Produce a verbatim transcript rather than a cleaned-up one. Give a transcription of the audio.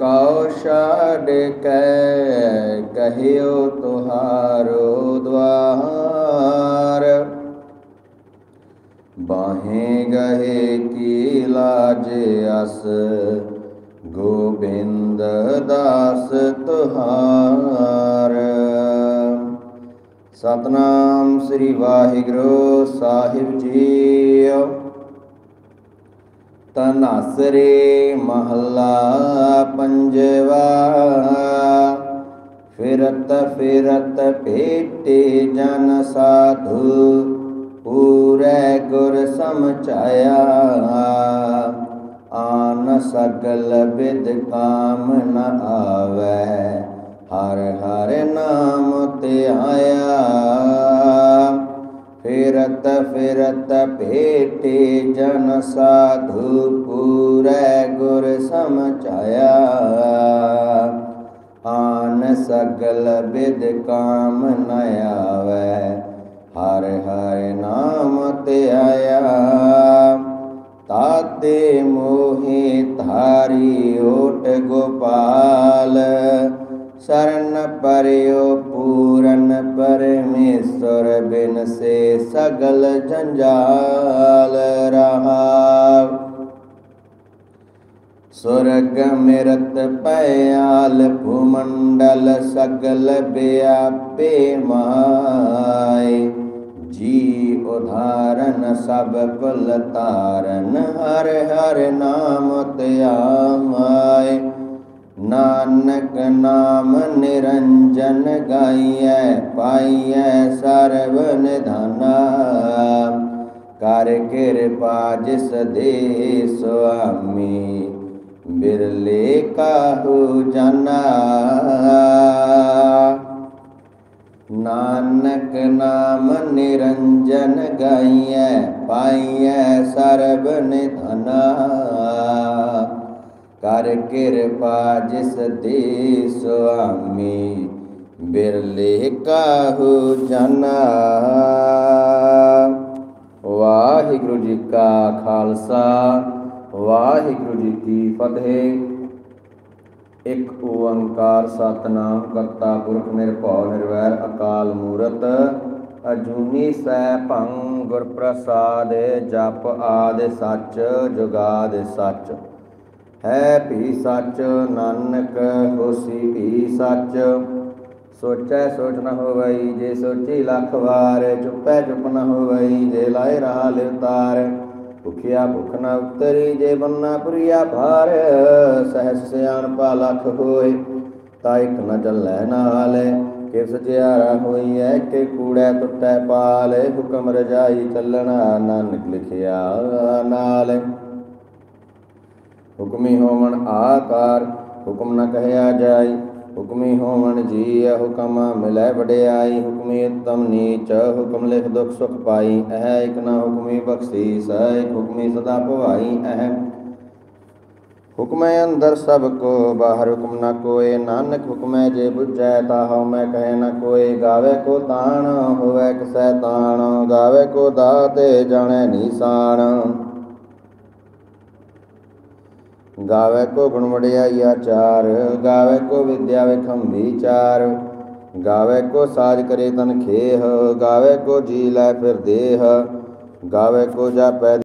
कौ छाड़ कै कहियो तुहारो द्वार। बाहें गहे की लाज अस गोबिंद दास तुहार। सतनाम श्री वाहिगुरु साहिब जी। तनासरे महला पंजवा। फिरत फिरत भेटे जन साधु पूरे गुर समझाया। आन सगल विद काम न आवे हर हर नाम ध्याया। फिरत फिरत भेटे जन साधु पूरे गुर समझाया। आन सगल विद काम न आवे हर हर नाम ध्याया। ताते मोहे धारी ओट गोपाल। शरण पर्यो पूरन परमेश्वर बिन से सगल जंजाल रहा। स्वर्ग मिरत पयाल भूमंडल सगल व्यापे माय। जी उदाहरण सब कुल तारन हर हर नाम ध्याय। नानक नाम निरंजन गाइए पाइए सर्व निधाना। कर कृपा जिस दे स्वामी बिरले काहू जाना। नानक नाम निरंजन गाइए पाइए सर्व निधाना। कर कृपा जिस दे स्वामी बिरले काहू जाना। वाहिगुरु जी का खालसा वाहिगुरु जी की फतेह। एक ओंकार सतनाम करता पुरख निरभउ निर्वैर अकाल मूरत अजूनी सैभं गुर प्रसाद। जप आदि सच जुगाद सच है भी सच। नानक होसी भी सच। सोचै सोच न होवई जे सोची लख वार। चुपै चुप न होवई जे लाए रहा लिवतार। भुखिया भुख न उतरी जे बन्ना पुरिया भार। सहस सियाणपा लख होए ताइक न चलै नाल। कि सचियारा होइए कि कूड़ै टुटै पाल। हुक्म रजाई चलना नानक लिखिया नाल। हुक्मी होवन आकार हुक्म न कहया जाई। हुक्मी होवन जी हुक्म मिलै वडियाई। हुक्मी उत्तम नीच हुक्म लिख दुख सुख पाई। अह एक न हुक्मी बख्शीस एक हुक्मी सदा भवाई। अह हुक्मै अंदर सब को बाहर हुक्म न कोय। नानक हुक्मै जे बुझै ताहु मैं कहे न कोय। गावे को ताण होवै कसै ताण। गावे को दाते जाने निशान। गावे को गुण वडियाई आचार। गावे को विद्या विखम विचार। गावे को साज करे तन खेह। गावे को जी लै फिर देह। गावे को जापै